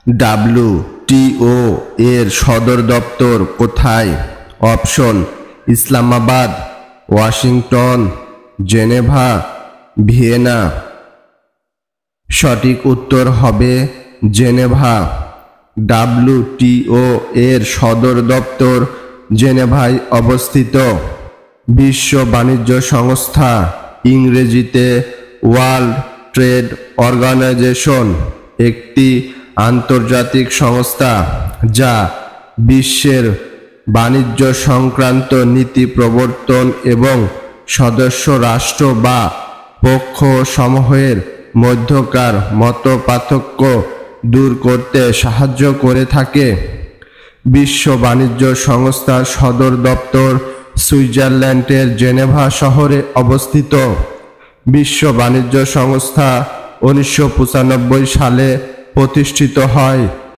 WTO এর সদর দপ্তর কোথায়? Option: Islamabad, Washington, Geneva, Vienna. সঠিক উত্তর হবে জেনেভা। WTO এর সদর দপ্তর জেনেভায় অবস্থিত। বিশ্ব বাণিজ্য সংস্থা, ইংরেজিতে ওয়ার্ল্ড ট্রেড অর্গানাইজেশন, একটি আন্তর্জাতিক সংস্থা যা বিশ্বের বাণিজ্য সংক্রান্ত নীতি প্রবর্তন এবং সদস্য রাষ্ট্র বা পক্ষসমূহের মধ্যকার মতপার্থক্য দূর করতে সাহায্য করে থাকে। বিশ্ব বাণিজ্য সংস্থার সদর দপ্তর সুইজারল্যান্ডের জেনেভা শহরে অবস্থিত। বিশ্ব বাণিজ্য সংস্থা 1995 সালে প্রতিষ্ঠিত হয়।